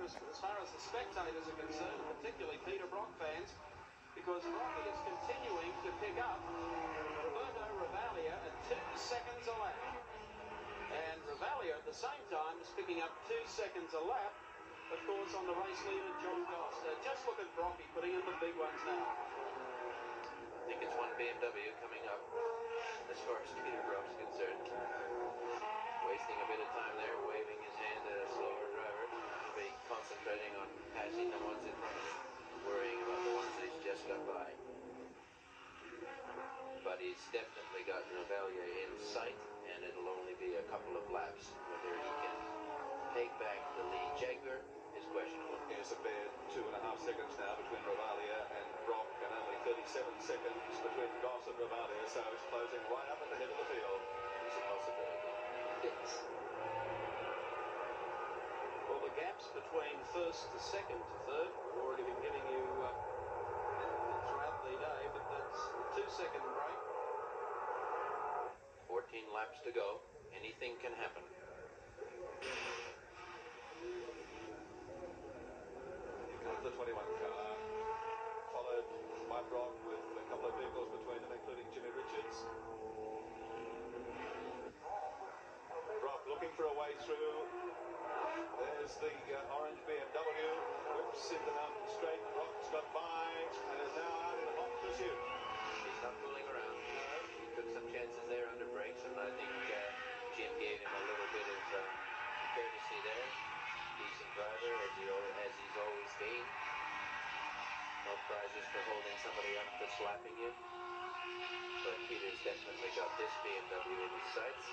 as far as the spectators are concerned, and particularly Peter Brock fans, because Brocky is continuing to pick up Roberto Ravaglia at 2 seconds a lap. And Ravaglia at the same time is picking up 2 seconds a lap, of course, on the race leader, John Goss. Just look at Brocky putting in the big ones now. I think it's one BMW coming up as far as Peter Brock's concerned. Wasting a bit of time there, waving his hand at a slower driver. He'll be concentrating on passing the ones in front of him, worrying about the ones that he's just got by. But he's definitely got Ravaglia in sight, and it'll only be a couple of laps. Whether he can take back the lead Jaguar is questionable. Here's a bare 2.5 seconds now between Ravaglia and Brock, and only 37 seconds between Goss and Ravaglia, so it's closing right up at the head of the field. It's a possibility. Yes. Well, the gaps between first to second to third, we've already been giving you throughout the day, but that's a 2-second break. 14 laps to go. Anything can happen. The 21 car, followed by Brock with a couple of vehicles between them, including Jimmy Richards. Brock looking for a way through. There's the orange BMW, whips into Mountain Straight. Brock's got by and is now out in hot pursuit. He's not fooling around. He took some chances there under brakes, and I think Jim gave him a little bit of courtesy there. Decent driver, as he's always been. No prizes for holding somebody up that's slapping you. But Peter's definitely got this BMW in his sights.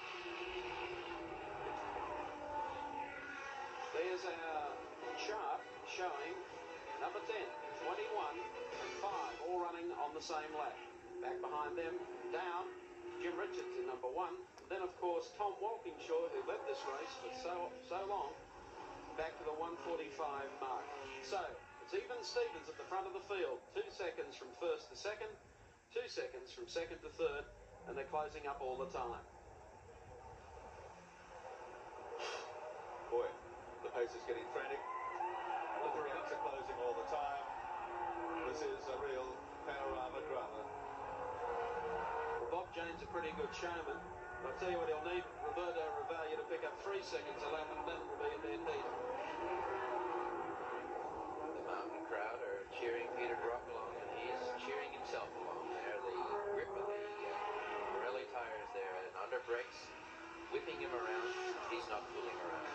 There's our chart showing number 10, 21 and 5 all running on the same lap. Back behind them, down, Jim Richards in number 1. Then, of course, Tom Walkinshaw, who led this race for so long, back to the 1:45 mark. So, it's even Stevens at the front of the field. 2 seconds from first to second, 2 seconds from second to third, and they're closing up all the time. Boy, the pace is getting frantic. The gaps are closing all the time. This is a real panorama drama. Well, Bob Jane's a pretty good showman. But I'll tell you what, he'll need Roberto Ravaglia to pick up 3 seconds a lap, and then will be a dead heat. The mountain crowd are cheering Peter Brock along, and he's cheering himself along there. The grip of the Pirelli tires there and under brakes, whipping him around. He's not fooling around.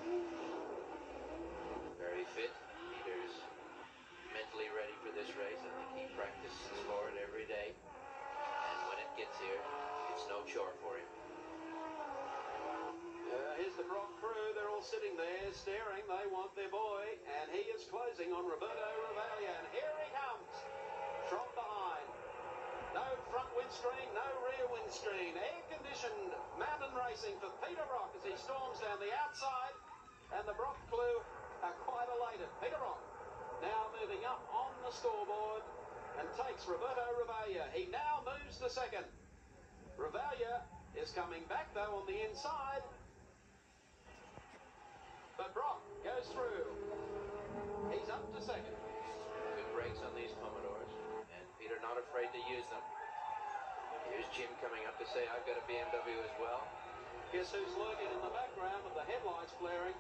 Very fit. Peter's mentally ready for this race. I think he practices for it every day. And when it gets here, it's no chore for him. Here's the Brock crew. They're all sitting there staring. They want their boy. And he is closing on Roberto Ravaglia. And here he comes from behind. No front windscreen, no rear windscreen. Air-conditioned mountain racing for Peter Brock as he storms down the outside. And the Brock crew are quite elated. Peter Brock now moving up on the scoreboard and takes Roberto Ravaglia. He now moves to second. Ravaglia is coming back, though, on the inside. But Brock goes through. He's up to second. Good brakes on these Commodores, and Peter not afraid to use them. Here's Jim coming up to say, I've got a BMW as well. Guess who's lurking in the background with the headlights flaring?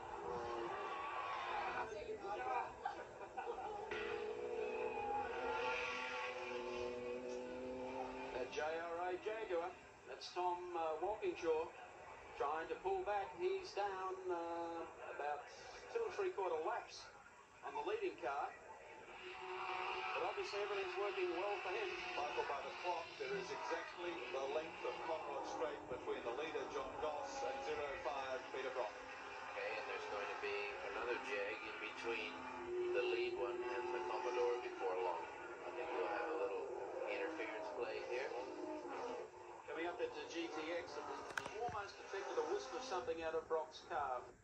A JRA Jaguar. That's Tom Walkinshaw trying to pull back. He's down about 2 3/4 laps on the leading car. But obviously everything's working well for him. Michael, by the clock, there is exactly the length of Conrod Straight between the leader, John Goss, and 05, Peter Brock. Okay, and there's going to be another Jag in between the lead one and the Commodore before long. I think we'll have a little interference play here. Coming up into GTX, it was almost affected a wisp of something out of Brock's car.